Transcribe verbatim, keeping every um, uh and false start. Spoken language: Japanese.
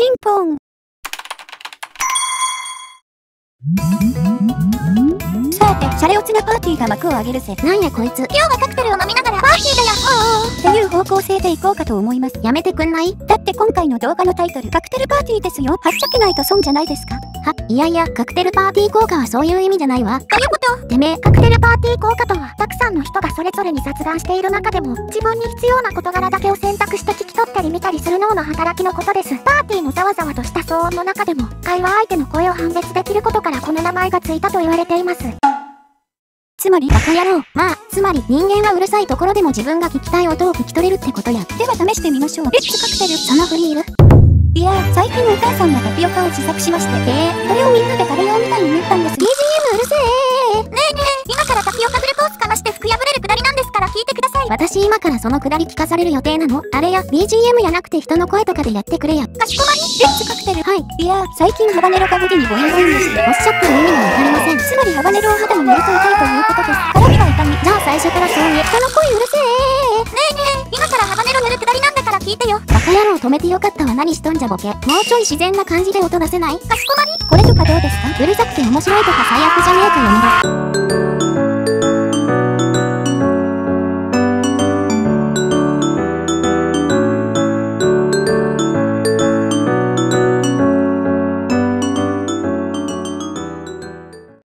ンポン。さて、シャレオツなパーティーが幕を上げるぜ。 なんやこいつ。 今日はカクテルを飲みながらパーティーだよ。 っていう方向性でいこうかと思います。 やめてくんない？ だって今回の動画のタイトル、カクテルパーティーですよ。はっちゃけないと損じゃないですか。 は、いやいや、カクテルパーティー効果はそういう意味じゃないわ。 どういうこと？ てめえ、 カクテルパーティー効果とは、たくさんの人がそれぞれに雑談している中でも、自分に必要な事柄だけを選択して聞き取ったり見たりする脳の働きのことです。パーティーのざわざわとした騒音の中でも、会話相手の声を判別できることからこの名前がついたと言われています。 つまり、 バカ野郎。まあ、つまり人間はうるさいところでも自分が聞きたい音を聞き取れるってことや。 では試してみましょう。レッツカクテル。 そのフリーいる？ いやー、最近お母さんがタピオカを試作しまして、えー、それをみんなで食べようみたいになったんです。 ビージーエム うるせえ。ねえねえ、今からタピオカフルコースかまして服破れるくだりなんですから聞いてください。 私今からそのくだり聞かされる予定なの？あれや、ビージーエム やなくて人の声とかでやってくれや。 かしこまり。 レッツカクテル。はい。いやー、最近ハバネロがボディにボインボインでして、 おっしゃってる意味がわかりません。 つまりハバネロを肌に塗りついたいということです。絡みが痛み。 じゃあ最初からそう言え。 人の声うるせえ。ねえねえ、今からハバネロ塗るくだりなんだから聞いてよ。 バカ野郎止めてよかったわ。何しとんじゃボケ。もうちょい自然な感じで音出せない？ かしこまり。 これとかどうですか？ うるさくて面白いとか最悪じゃねえかよ。